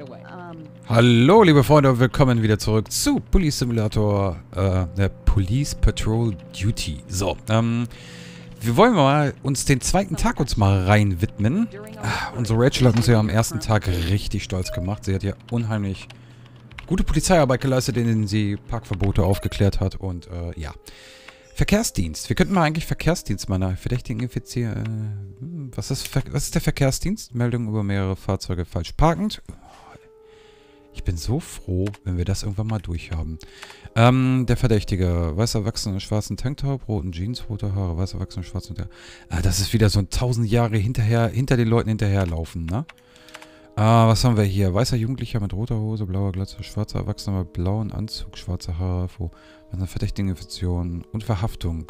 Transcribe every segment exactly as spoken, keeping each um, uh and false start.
Hallo, liebe Freunde, und willkommen wieder zurück zu Police Simulator, äh, der Police Patrol Duty. So, ähm, wir wollen mal uns den zweiten Tag uns mal rein widmen. Ah, unsere Rachel hat uns ja am ersten Tag richtig stolz gemacht. Sie hat ja unheimlich gute Polizeiarbeit geleistet, indem sie Parkverbote aufgeklärt hat und, äh, ja. Verkehrsdienst. Wir könnten mal eigentlich Verkehrsdienst meiner Verdächtigen infizieren. Äh, was ist, was ist der Verkehrsdienst? Meldung über mehrere Fahrzeuge falsch parkend. Ich bin so froh, wenn wir das irgendwann mal durchhaben. Ähm, der Verdächtige. Weiß erwachsene, schwarzen Tanktop, roten Jeans, rote Haare, weiß erwachsene, schwarzen Tanktop. Ah, das ist wieder so ein tausend Jahre hinterher, hinter den Leuten hinterherlaufen, ne? Ah, was haben wir hier? Weißer Jugendlicher mit roter Hose, blauer Glatze, schwarzer Erwachsener mit blauen Anzug, schwarze Haare, wo eine verdächtige Infektion und Verhaftung.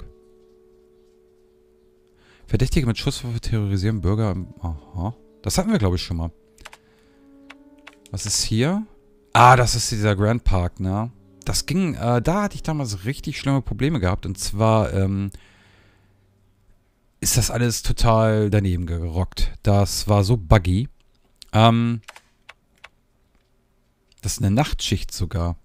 Verdächtige mit Schusswaffe terrorisieren Bürger im... Aha. Das hatten wir, glaube ich, schon mal. Was ist hier? Ah, das ist dieser Grand Park, ne? Das ging, äh, da hatte ich damals richtig schlimme Probleme gehabt. Und zwar, ähm, ist das alles total daneben gerockt. Das war so buggy. Ähm, das ist eine Nachtschicht sogar.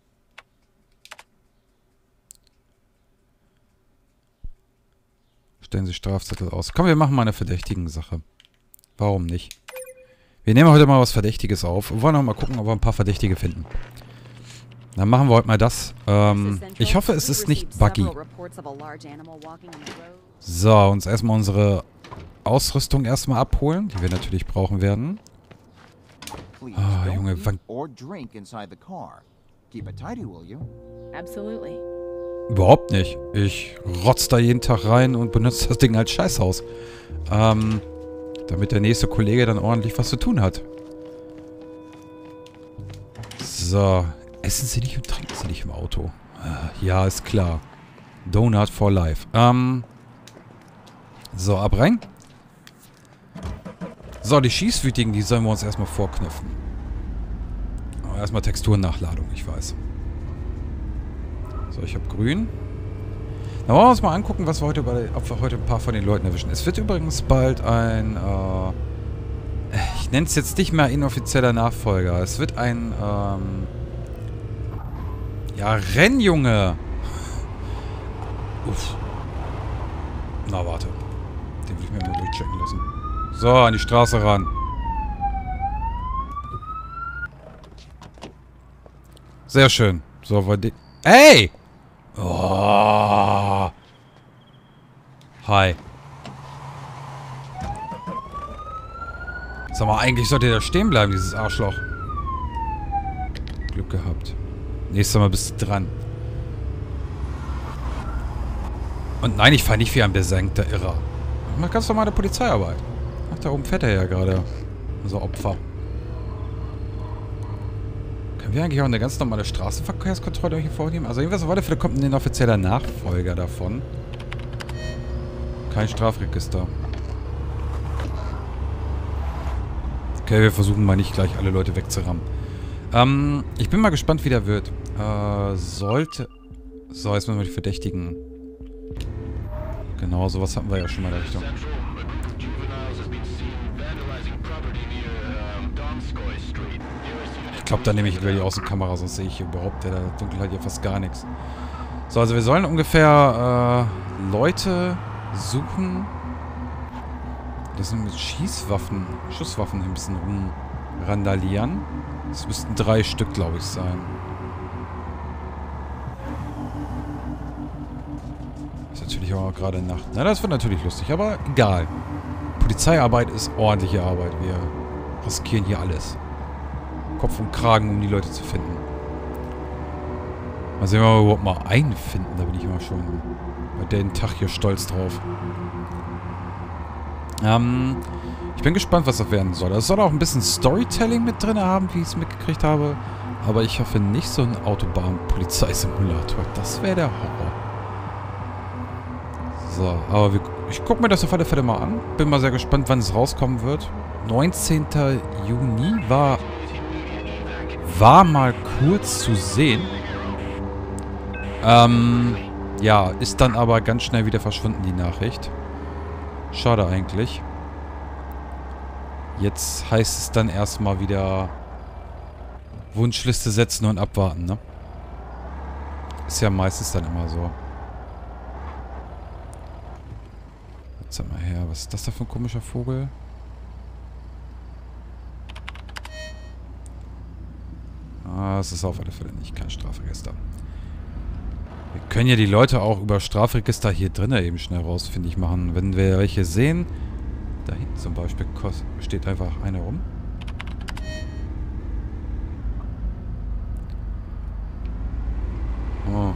Stellen Sie Strafzettel aus. Komm, wir machen mal eine verdächtigen Sache. Warum nicht? Wir nehmen heute mal was Verdächtiges auf. Wir wollen auch mal gucken, ob wir ein paar Verdächtige finden. Dann machen wir heute mal das. Ähm, ich hoffe, es ist nicht buggy. So, uns erstmal unsere Ausrüstung erstmal abholen, die wir natürlich brauchen werden. Ah, Junge, wann... Überhaupt nicht. Ich rotz da jeden Tag rein und benutze das Ding als Scheißhaus. Ähm, damit der nächste Kollege dann ordentlich was zu tun hat. So. Essen Sie nicht und trinken Sie nicht im Auto. Ja, ist klar. Donut for life. Ähm. So, ab rein. So, die Schießwütigen, die sollen wir uns erstmal vorknüpfen. Aber erstmal Texturnachdladung, ich weiß. So, ich habe grün. Dann wollen wir uns mal angucken, was wir heute bei, ob wir heute ein paar von den Leuten erwischen. Es wird übrigens bald ein, äh, ich nenne es jetzt nicht mehr inoffizieller Nachfolger. Es wird ein, ähm, ja, Rennjunge. Uff. Na, warte. Den will ich mir mal durchchecken lassen. So, an die Straße ran. Sehr schön. So, war die... Ey! Oh. Hi. Sag mal, eigentlich sollte der stehen bleiben, dieses Arschloch. Glück gehabt. Nächstes Mal bist du dran. Und nein, ich fahre nicht wie ein besenkter Irrer. Ich mach ganz normale Polizeiarbeit. Ach, da oben fährt er ja gerade. Unser Opfer. Können wir eigentlich auch eine ganz normale Straßenverkehrskontrolle hier vornehmen? Also jedenfalls auf alle Fälle kommt ein offizieller Nachfolger davon. Kein Strafregister. Okay, wir versuchen mal nicht gleich alle Leute wegzurammen. Ähm, ich bin mal gespannt, wie der wird. Äh, sollte... So, jetzt müssen wir die Verdächtigen... Genau, sowas hatten wir ja schon mal in der Richtung. Ich glaube, da nehme ich wieder die Außenkamera, sonst sehe ich hier überhaupt in der Dunkelheit hier fast gar nichts. So, also wir sollen ungefähr äh, Leute suchen. Das sind mit Schießwaffen, Schusswaffen ein bisschen rumrandalieren. Das müssten drei Stück, glaube ich, sein. Ist natürlich auch gerade Nacht. Na, das wird natürlich lustig, aber egal. Polizeiarbeit ist ordentliche Arbeit. Wir riskieren hier alles. Kopf und Kragen, um die Leute zu finden. Mal sehen, ob wir überhaupt mal einen finden. Da bin ich immer schon bei dem Tag hier stolz drauf. Ähm, ich bin gespannt, was das werden soll. Es soll auch ein bisschen Storytelling mit drin haben, wie ich es mitgekriegt habe. Aber ich hoffe nicht so ein Autobahn-Polizeisimulator. Das wäre der Horror. So, aber wir, ich gucke mir das auf alle Fälle mal an. Bin mal sehr gespannt, wann es rauskommen wird. neunzehnten Juni war... War mal kurz zu sehen. Ähm, ja, ist dann aber ganz schnell wieder verschwunden, die Nachricht. Schade eigentlich. Jetzt heißt es dann erstmal wieder Wunschliste setzen und abwarten, ne? Ist ja meistens dann immer so. Jetzt sag mal her, was ist das da für ein komischer Vogel? Ah, es ist auf alle Fälle nicht kein Strafregister. Wir können ja die Leute auch über Strafregister hier drinnen eben schnell rausfindig machen. Wenn wir welche sehen, da hinten zum Beispiel steht einfach eine rum. Oh.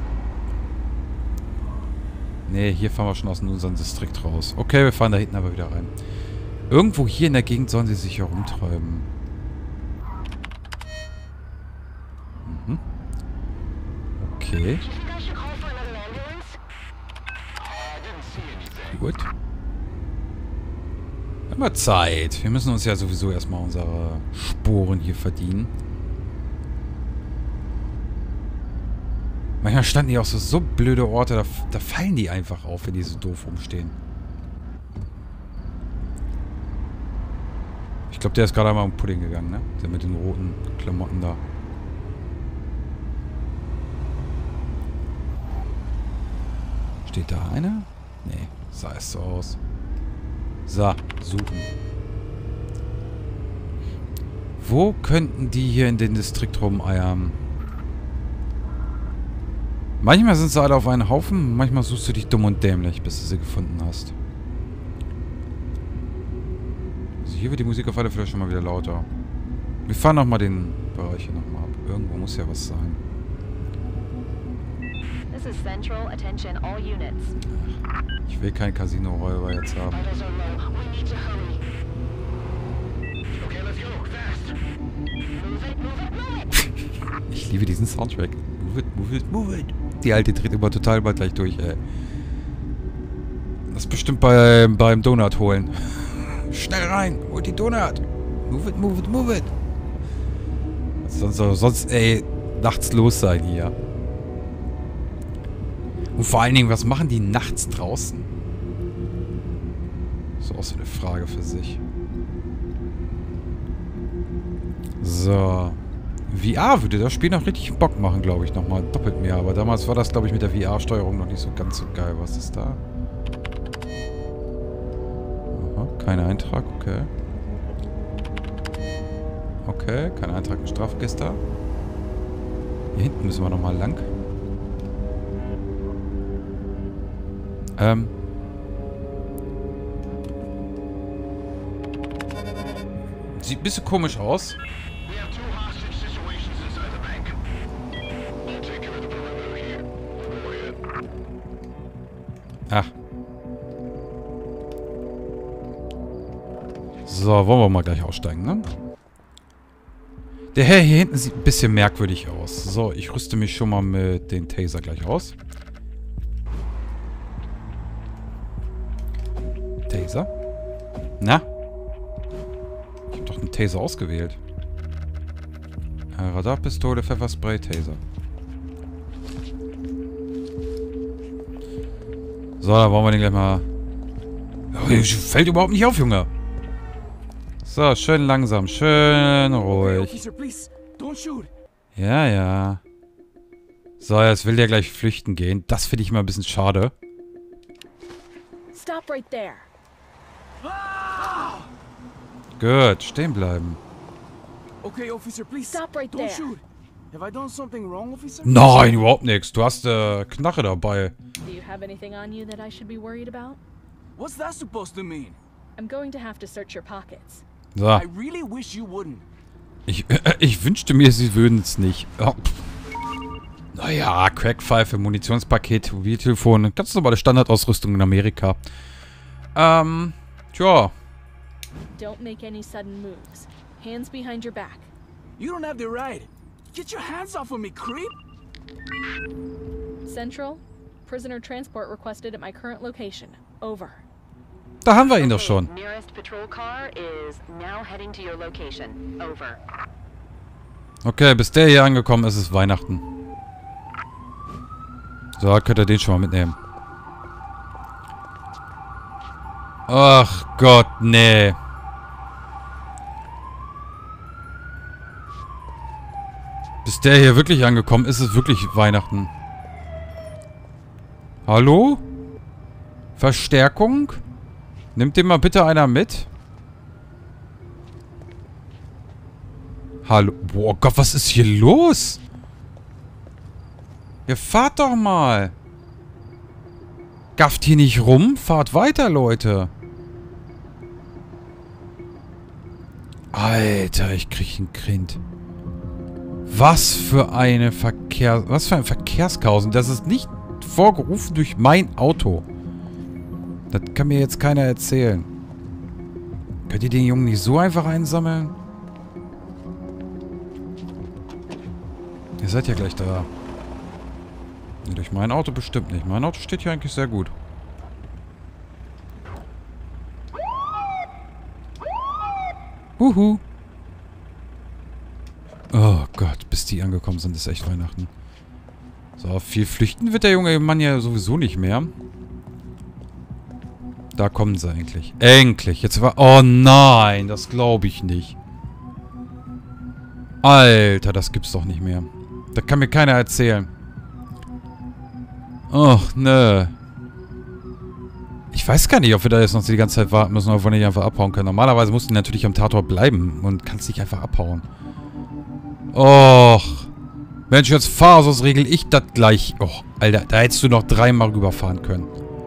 Nee, hier fahren wir schon aus unserem Distrikt raus. Okay, wir fahren da hinten aber wieder rein. Irgendwo hier in der Gegend sollen sie sich herumtreiben. Mhm. Okay. Gut. Immer Zeit. Wir müssen uns ja sowieso erstmal unsere Sporen hier verdienen. Manchmal standen die auch so, so blöde Orte, da, da fallen die einfach auf, wenn die so doof rumstehen. Ich glaube, der ist gerade einmal um Pudding gegangen, ne? Der mit den roten Klamotten da. Steht da einer? Nee, sah es so aus. So, suchen. Wo könnten die hier in den Distrikt rumeiern? Manchmal sind sie alle auf einen Haufen, manchmal suchst du dich dumm und dämlich, bis du sie gefunden hast. Also hier wird die Musik auf alle Fälle schon mal wieder lauter. Wir fahren nochmal den Bereich hier nochmal ab. Irgendwo muss ja was sein. This is Central. Attention all units. Ich will kein Casino-Räuber jetzt haben. Ich liebe diesen Soundtrack. Move it, move it, move it. Die alte dreht immer total bald gleich durch, ey. Das ist bestimmt bei, beim Donut holen. Schnell rein, holt die Donut. Move it, move it, move it. Sonst, sonst, ey, nachts los sein hier. Und vor allen Dingen, was machen die nachts draußen? Das ist auch so eine Frage für sich. So. V R würde das Spiel noch richtig Bock machen, glaube ich, nochmal doppelt mehr. Aber damals war das, glaube ich, mit der V R-Steuerung noch nicht so ganz so geil. Was ist da? Aha, kein Eintrag, okay. Okay, kein Eintrag im Strafregister. Hier hinten müssen wir nochmal lang. Ähm. Sieht ein bisschen komisch aus. Ach. So, wollen wir mal gleich aussteigen, ne? Der Herr hier hinten sieht ein bisschen merkwürdig aus. So, ich rüste mich schon mal mit dem Taser gleich aus. Taser? Na? Ich habe doch einen Taser ausgewählt. Äh, Radarpistole, Pfefferspray, Taser. So, da wollen wir den gleich mal... Oh, fällt überhaupt nicht auf, Junge. So, schön langsam, schön ruhig. Ja, ja. So, jetzt will der gleich flüchten gehen. Das finde ich mal ein bisschen schade. Stop right there. Gut, stehen bleiben. Okay, officer, please. Stop right Don't there. shoot. Have I done something wrong, officer? Nein, überhaupt nichts. Du hast äh, Knarre dabei. Do you have anything on you that I should be worried about? What's that supposed to mean? I'm going to have to search your pockets. So. I really wish you wouldn't. Ich, äh, ich wünschte mir, sie würden es nicht. Oh. Naja, Crackpfeife, Munitionspaket, Mobiltelefon. Ganz normale Standardausrüstung in Amerika. Ähm, tja. Don't make any sudden moves. Hands behind your back. You don't have the right. Get your hands off of me, creep! Central, prisoner transport requested at my current location. Over. Da haben wir ihn doch schon. Nearest patrol car is now heading to your location. Over. Okay, bis der hier angekommen ist, ist Weihnachten. So, könnt ihr den schon mal mitnehmen. Ach Gott, nee. Bis der hier wirklich angekommen ist, ist es wirklich Weihnachten. Hallo? Verstärkung? Nimmt den mal bitte einer mit? Hallo? Boah Gott, was ist hier los? Ja, fahrt doch mal. Gafft hier nicht rum. Fahrt weiter, Leute. Alter, ich krieg einen Grind. Was für eine Verkehr... Was für ein Verkehrschaos. Und das ist nicht vorgerufen durch mein Auto. Das kann mir jetzt keiner erzählen. Könnt ihr den Jungen nicht so einfach einsammeln? Ihr seid ja gleich da. Und durch mein Auto bestimmt nicht. Mein Auto steht hier eigentlich sehr gut. Huhu. Oh Gott, bis die angekommen sind, ist echt Weihnachten. So, viel flüchten wird der junge Mann ja sowieso nicht mehr. Da kommen sie eigentlich. Endlich. Jetzt war... Oh nein, das glaube ich nicht. Alter, das gibt's doch nicht mehr. Das kann mir keiner erzählen. Och, nö. Ich weiß gar nicht, ob wir da jetzt noch die ganze Zeit warten müssen, oder ob wir nicht einfach abhauen können. Normalerweise mussten die natürlich am Tatort bleiben und kannst nicht einfach abhauen. Och. Mensch, jetzt fahr, sonst regel ich das gleich. Och, Alter, da hättest du noch dreimal rüberfahren können.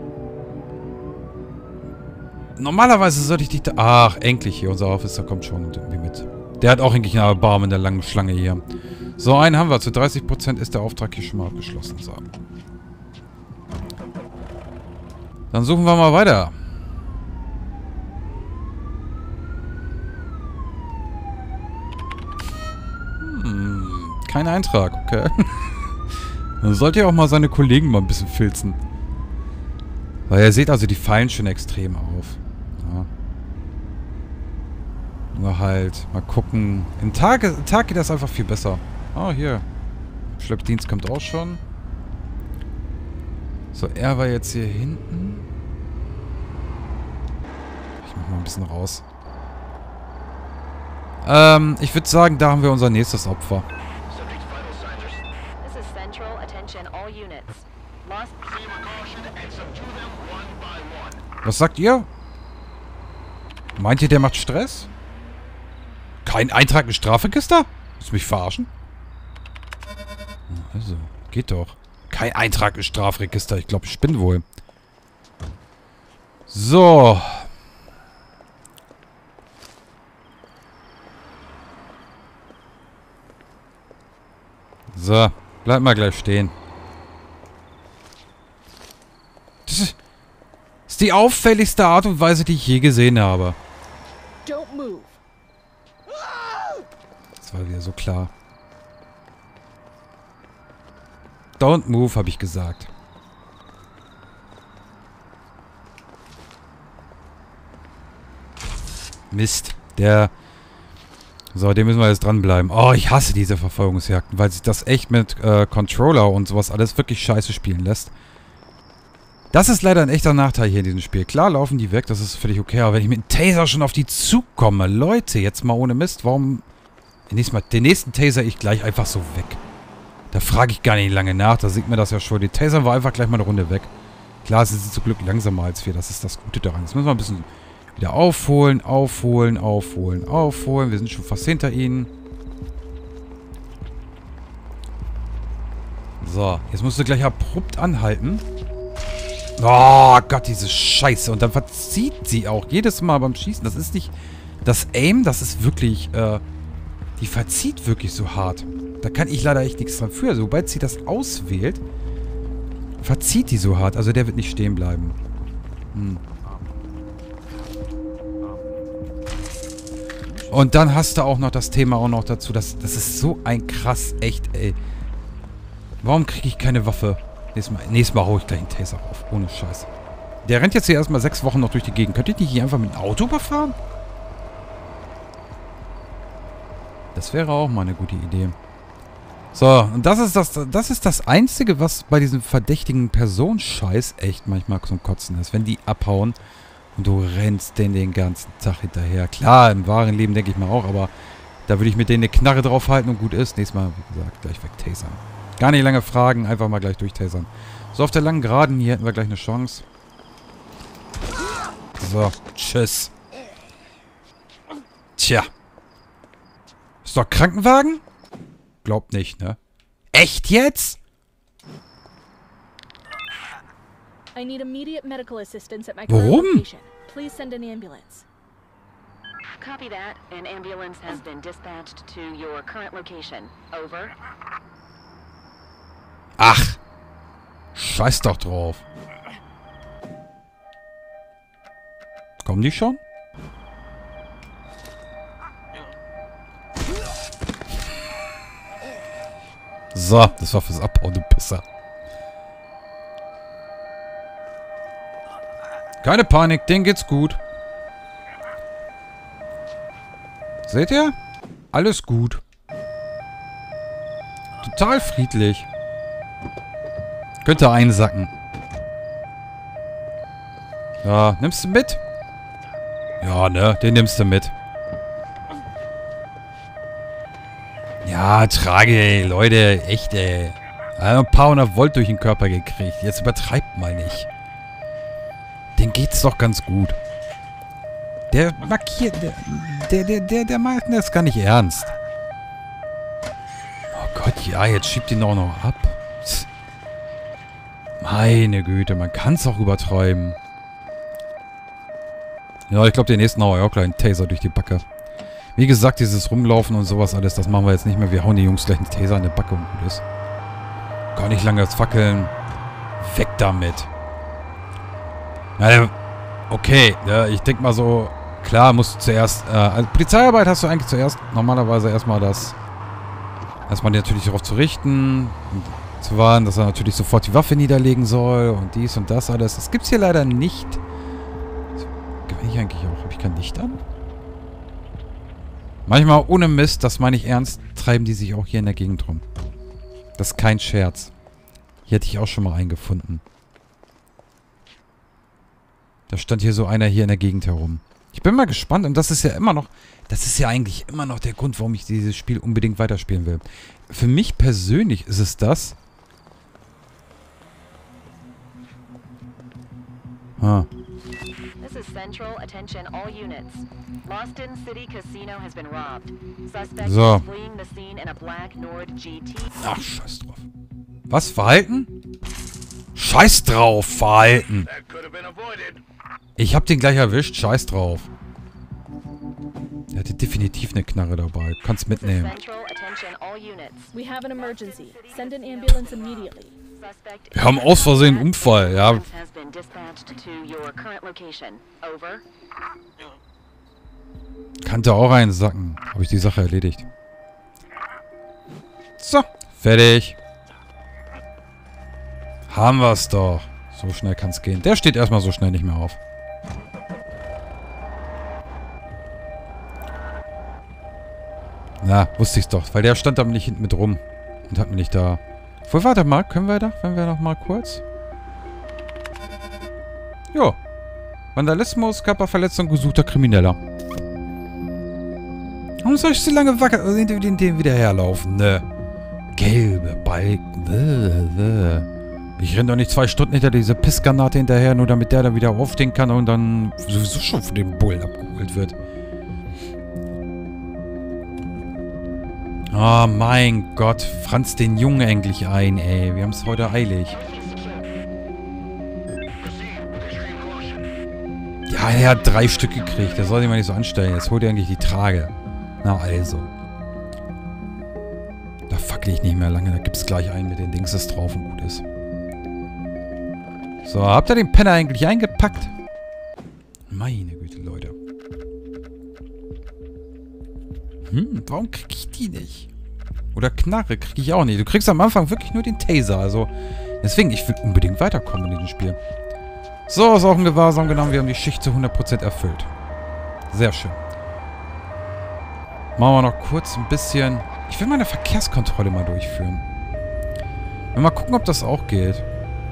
Normalerweise sollte ich dich da... Ach, endlich hier. Unser Officer kommt schon irgendwie mit. Der hat auch eigentlich einen Erbarmen in der langen Schlange hier. So, einen haben wir. Zu dreißig Prozent ist der Auftrag hier schon mal abgeschlossen. So. Dann suchen wir mal weiter. Hm, kein Eintrag, okay. Dann sollte ja auch mal seine Kollegen mal ein bisschen filzen. Weil ihr seht also, die fallen schon extrem auf. Ja. Nur halt, mal gucken. Im Tag, im Tag geht das einfach viel besser. Oh, hier. Schleppdienst kommt auch schon. So, er war jetzt hier hinten. Ich mach mal ein bisschen raus. Ähm, ich würde sagen, da haben wir unser nächstes Opfer. Was sagt ihr? Meint ihr, der macht Stress? Kein Eintrag in Strafregister? Willst du mich verarschen? Also, geht doch. Kein Eintrag im Strafregister. Ich glaube, ich spinne wohl. So. So. Bleib mal gleich stehen. Das ist, das ist die auffälligste Art und Weise, die ich je gesehen habe. Don't move. Das war wieder so klar. Don't move, habe ich gesagt. Mist. Der... So, dem müssen wir jetzt dranbleiben. Oh, ich hasse diese Verfolgungsjagden, weil sich das echt mit äh, Controller und sowas alles wirklich scheiße spielen lässt. Das ist leider ein echter Nachteil hier in diesem Spiel. Klar laufen die weg, das ist völlig okay, aber wenn ich mit dem Taser schon auf die zukomme, Leute, jetzt mal ohne Mist, warum... Nächstes Mal, den nächsten Taser ich gleich einfach so weg. Da frage ich gar nicht lange nach, da sieht mir das ja schon. Die Taser war einfach gleich mal eine Runde weg. Klar, sie sind zum Glück langsamer als wir, das ist das Gute daran. Jetzt müssen wir ein bisschen wieder aufholen, aufholen, aufholen, aufholen. Wir sind schon fast hinter ihnen. So, jetzt musst du gleich abrupt anhalten. Oh Gott, diese Scheiße. Und dann verzieht sie auch jedes Mal beim Schießen. Das ist nicht... Das Aim, das ist wirklich... Äh, die verzieht wirklich so hart. Da kann ich leider echt nichts dran für. Also, sobald sie das auswählt, verzieht die so hart. Also der wird nicht stehen bleiben. Hm. Und dann hast du auch noch das Thema auch noch dazu. Das, das ist so ein krass, echt, ey. Warum kriege ich keine Waffe? Nächstes Mal, nächstes Mal hau ich gleich einen Taser auf. Ohne Scheiß. Der rennt jetzt hier erstmal sechs Wochen noch durch die Gegend. Könnt ihr nicht hier einfach mit dem Auto überfahren? Das wäre auch mal eine gute Idee. So, und das ist das, das ist das Einzige, was bei diesem verdächtigen Personenscheiß echt manchmal zum Kotzen ist. Wenn die abhauen und du rennst denen den ganzen Tag hinterher. Klar, im wahren Leben denke ich mir auch, aber Da würde ich mit denen eine Knarre draufhalten und gut ist. Nächstes Mal, wie gesagt, gleich wegtasern. Gar nicht lange fragen, einfach mal gleich durchtasern. So, auf der langen Geraden hier hätten wir gleich eine Chance. So, tschüss. Tja. Ist doch Krankenwagen? Glaubt nicht, ne? Echt jetzt? I need immediate medical assistance at my Warum? current location. Please send an ambulance. Copy that. An ambulance has been dispatched to your current location. Over. Ach. Scheiß doch drauf. Kommen die schon? So, das war fürs Abhauen, du Pisser. Keine Panik, denen geht's gut. Seht ihr? Alles gut. Total friedlich. Könnte einsacken. Ja, nimmst du mit? Ja, ne, den nimmst du mit. Ja, trage, ey, Leute, echt, ey. Ein paar hundert Volt durch den Körper gekriegt. Jetzt übertreibt mal nicht. Den geht's doch ganz gut. Der markiert, der, der, der, der, der macht das gar nicht ernst. Oh Gott, ja, jetzt schiebt ihn auch noch ab. Meine Güte, man kann's auch übertreiben. Ja, ich glaube, den nächsten hauen wir auch gleich einen Taser durch die Backe. Wie gesagt, dieses Rumlaufen und sowas alles, das machen wir jetzt nicht mehr. Wir hauen die Jungs gleich einen Taser in die Backe und gut ist. Gar nicht lange als Fackeln. Weg damit. Ja, okay, ja, ich denke mal so, klar musst du zuerst, äh, also Polizeiarbeit hast du eigentlich zuerst normalerweise erstmal das, erstmal natürlich darauf zu richten, und zu warnen, dass er natürlich sofort die Waffe niederlegen soll und dies und das alles. Das gibt's hier leider nicht. Gewinne ich eigentlich auch? Habe ich kein Licht an? Manchmal ohne Mist, das meine ich ernst, treiben die sich auch hier in der Gegend rum. Das ist kein Scherz. Hier hätte ich auch schon mal einen gefunden. Da stand hier so einer hier in der Gegend herum. Ich bin mal gespannt und das ist ja immer noch, das ist ja eigentlich immer noch der Grund, warum ich dieses Spiel unbedingt weiterspielen will. Für mich persönlich ist es das. Ah. This is Central. Attention all units. Boston City Casino has been robbed. Suspect So. is fleeing the scene in a black Nord G T. Ach, scheiß drauf. Was? Verhalten? Scheiß drauf, Verhalten. Ich hab den gleich erwischt, scheiß drauf. Er hatte definitiv eine Knarre dabei. Kannst mitnehmen. Central. Attention all units. We have an emergency. Send an ambulance immediately. Suspect Wir haben aus Versehen einen Unfall, ja. has been dispatched to your current location. Over. Kannte auch einsacken. Habe ich die Sache erledigt. So, fertig. Haben wir's doch. So schnell kann's gehen. Der steht erstmal so schnell nicht mehr auf. Na, wusste ich's doch. Weil der stand da nicht hinten mit rum. Und hat mir nicht da... Wohl, warte mal. Können wir da... Wenn wir noch mal kurz... Jo. Vandalismus, Körperverletzung, gesuchter Krimineller. Warum soll ich so lange wacker... hinter den, den wieder herlaufen, ne? Gelbe Balken. Bäh, bäh. Ich renne doch nicht zwei Stunden hinter dieser Pissgranate hinterher, nur damit der da wieder aufstehen kann und dann sowieso schon von dem Bullen abgeholt wird. Oh mein Gott, franz den Jungen endlich ein, ey. Wir haben es heute eilig. Ja, er hat drei Stück gekriegt. Der soll sich mal nicht so anstellen. Jetzt holt er eigentlich die Trage. Na also. Da fackel ich nicht mehr lange. Da gibt es gleich einen mit den Dingses drauf und gut ist. So, habt ihr den Penner eigentlich eingepackt? Meine Güte, Leute. Hm, warum krieg ich die nicht? Oder Knarre krieg ich auch nicht. Du kriegst am Anfang wirklich nur den Taser. Also, deswegen, ich will unbedingt weiterkommen in diesem Spiel. So, ist auch ein Gewahrsam genommen. Wir haben die Schicht zu hundert Prozent erfüllt. Sehr schön. Machen wir noch kurz ein bisschen... Ich will meine Verkehrskontrolle mal durchführen. Mal gucken, ob das auch geht.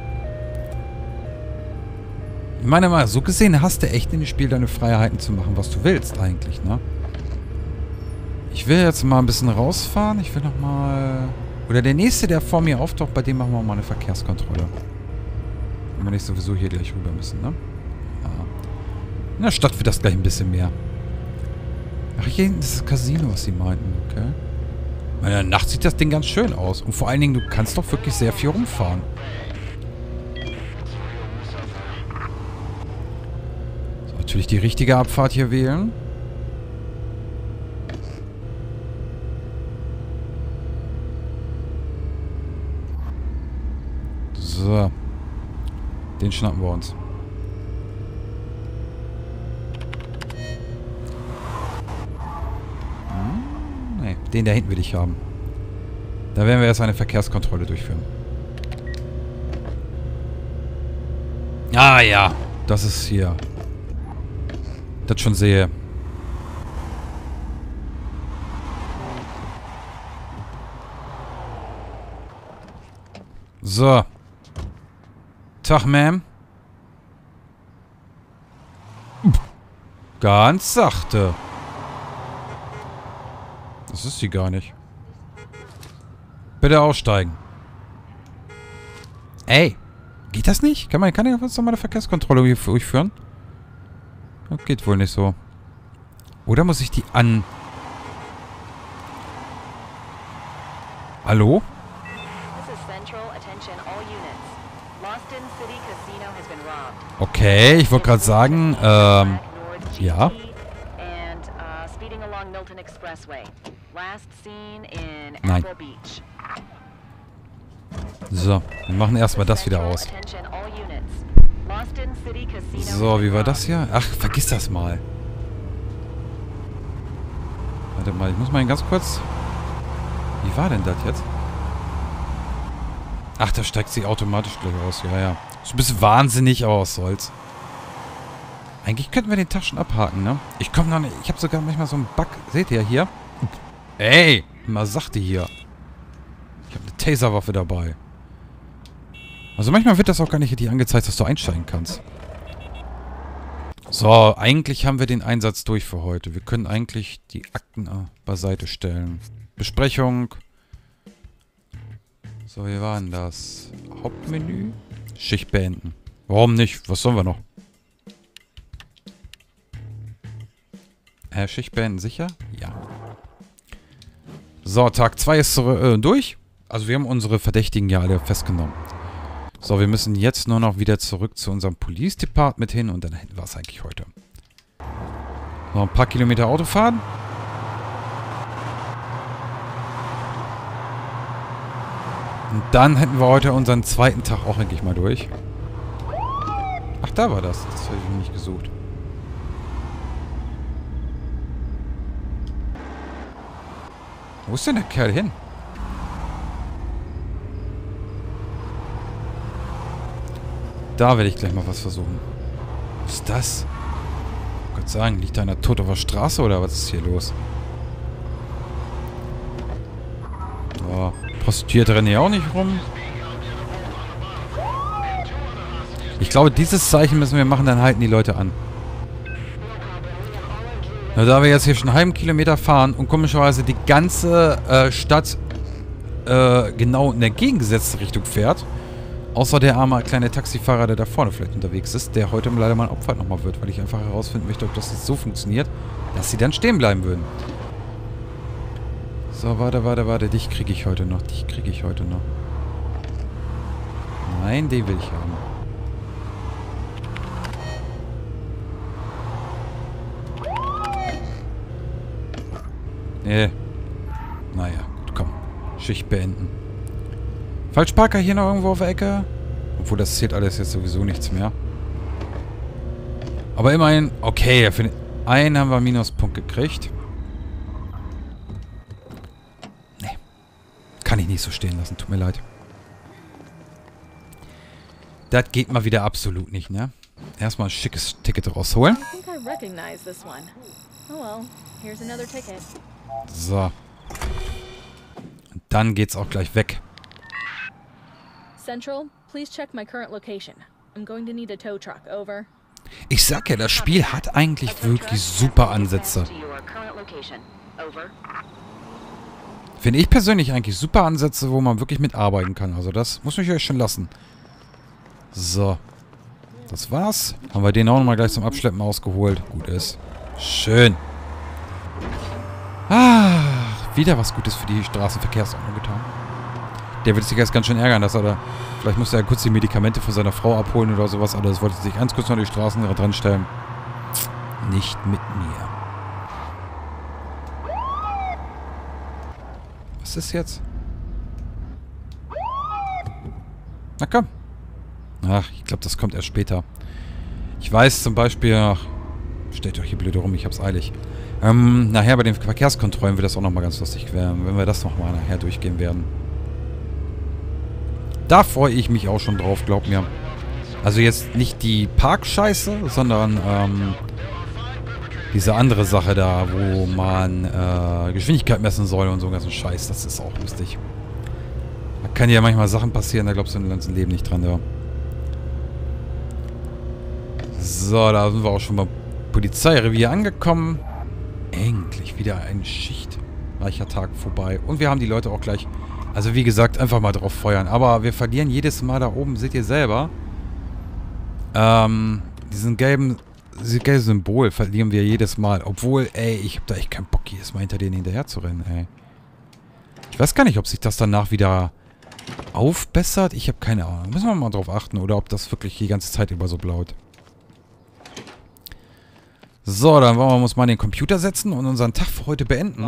Ich meine mal, so gesehen hast du echt in dem Spiel deine Freiheiten zu machen, was du willst eigentlich, ne? Ich will jetzt mal ein bisschen rausfahren. Ich will nochmal... Oder der nächste, der vor mir auftaucht, bei dem machen wir mal eine Verkehrskontrolle. Wenn wir nicht sowieso hier gleich rüber müssen, ne? Ja. In der Stadt wird das gleich ein bisschen mehr. Ach, hier hinten ist das Casino, was sie meinten, okay. In der Nacht sieht das Ding ganz schön aus. Und vor allen Dingen, du kannst doch wirklich sehr viel rumfahren. So, natürlich die richtige Abfahrt hier wählen. So. Den schnappen wir uns. Hm, nee, den da hinten will ich haben. Da werden wir erst eine Verkehrskontrolle durchführen. Ah ja, das ist hier. Das schon sehe. So. Tag, Ma'am. Ganz sachte. Das ist sie gar nicht. Bitte aussteigen. Ey. Geht das nicht? Kann man kann ja jetzt nochmal eine Verkehrskontrolle hier durchführen? Das geht wohl nicht so. Oder muss ich die an... Hallo? Okay, ich wollte gerade sagen, ähm, ja. Nein. So, wir machen erstmal das wieder aus. So, wie war das hier? Ach, vergiss das mal. Warte mal, ich muss mal ganz kurz... Wie war denn das jetzt? Ach, da steigt sie automatisch gleich aus. Ja, ja. Ist ein bisschen wahnsinnig, aber was soll's. Eigentlich könnten wir den Tag schon abhaken, ne? Ich komme noch nicht... Ich habe sogar manchmal so einen Bug. Seht ihr hier? Ey! Mal sachte hier. Ich habe eine Taserwaffe dabei. Also manchmal wird das auch gar nicht richtig angezeigt, dass du einsteigen kannst. So, eigentlich haben wir den Einsatz durch für heute. Wir können eigentlich die Akten äh, beiseite stellen. Besprechung. So, wie war denn das? Hauptmenü? Schicht beenden. Warum nicht? Was sollen wir noch? Äh, Schicht beenden sicher? Ja. So, Tag zwei ist äh, durch. Also wir haben unsere Verdächtigen ja alle festgenommen. So, wir müssen jetzt nur noch wieder zurück zu unserem Police Department hin und dann hätten wir es eigentlich heute. Noch ein paar Kilometer Auto fahren. Und dann hätten wir heute unseren zweiten Tag auch endlich mal durch. Ach, da war das. Das habe ich nicht gesucht. Wo ist denn der Kerl hin? Da werde ich gleich mal was versuchen. Was ist das? Ich wollte sagen, liegt da einer tot auf der Straße oder was ist hier los? Oh, Prostituierte rennen hier auch nicht rum. Ich glaube, dieses Zeichen müssen wir machen, dann halten die Leute an. Na, da wir jetzt hier schon einen halben Kilometer fahren und komischerweise die ganze äh, Stadt äh, genau in der gegengesetzte Richtung fährt, außer der arme kleine Taxifahrer, der da vorne vielleicht unterwegs ist, der heute leider mal Opfer nochmal wird, weil ich einfach herausfinden möchte, ob das jetzt so funktioniert, dass sie dann stehen bleiben würden. So, warte, warte, warte. Dich kriege ich heute noch. Dich kriege ich heute noch. Nein, den will ich haben. Nee. Naja, gut, komm. Schicht beenden. Falschparker hier noch irgendwo auf der Ecke? Obwohl, das zählt alles jetzt sowieso nichts mehr. Aber immerhin, okay, für den einen haben wir einen Minuspunkt gekriegt. Nee. Kann ich nicht so stehen lassen, tut mir leid. Das geht mal wieder absolut nicht, ne? Erstmal ein schickes Ticket rausholen. So. Und dann geht's auch gleich weg. Central, please check my current location. I'm going to need a tow truck, over. Ich sag ja, das Spiel hat eigentlich wirklich super Ansätze. Finde ich persönlich eigentlich super Ansätze, wo man wirklich mitarbeiten kann. Also das muss ich euch schon lassen. So. Das war's. Haben wir den auch nochmal gleich zum Abschleppen ausgeholt. Gut ist. Schön. Ah, wieder was Gutes für die Straßenverkehrsordnung getan. Der wird sich jetzt ganz schön ärgern, dass er da... Vielleicht muss er kurz die Medikamente von seiner Frau abholen oder sowas. Aber das wollte sich ganz kurz noch die Straßen dran stellen. Nicht mit mir. Was ist jetzt? Na komm. Ach, ich glaube, das kommt erst später. Ich weiß zum Beispiel... Ach, stellt euch hier blöd rum, ich hab's eilig. Ähm, nachher bei den Verkehrskontrollen wird das auch nochmal ganz lustig werden, wenn wir das nochmal nachher durchgehen werden. Da freue ich mich auch schon drauf, glaubt mir. Also jetzt nicht die Parkscheiße, sondern ähm, diese andere Sache da, wo man äh, Geschwindigkeit messen soll und so einen ganzen Scheiß. Das ist auch lustig. Da kann ja manchmal Sachen passieren, da glaubst du im ganzen Leben nicht dran, ja. So, da sind wir auch schon beim Polizeirevier angekommen. Endlich wieder ein schichtreicher Tag vorbei. Und wir haben die Leute auch gleich... Also wie gesagt, einfach mal drauf feuern. Aber wir verlieren jedes Mal da oben, seht ihr selber. Ähm, diesen gelben, dieses gelbe Symbol verlieren wir jedes Mal. Obwohl, ey, ich hab da echt keinen Bock, jedes Mal hinter denen hinterher zu rennen, ey. Ich weiß gar nicht, ob sich das danach wieder aufbessert. Ich habe keine Ahnung. Müssen wir mal drauf achten. Oder ob das wirklich die ganze Zeit über so blaut. So, dann wollen wir uns mal in den Computer setzen und unseren Tag für heute beenden.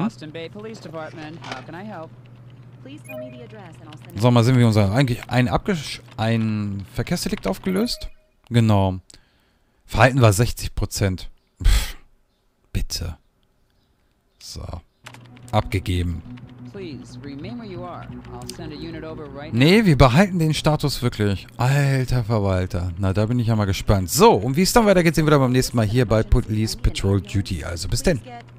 So, mal sehen wir unser eigentlich ein, Abgesch ein Verkehrsdelikt aufgelöst. Genau. Verhalten war sechzig Prozent. Pff, bitte. So. Abgegeben. Nee, wir behalten den Status wirklich. Alter Verwalter. Na, da bin ich ja mal gespannt. So, und wie es dann weitergeht, sehen wir dann beim nächsten Mal hier bei Police Patrol Duty. Also bis denn.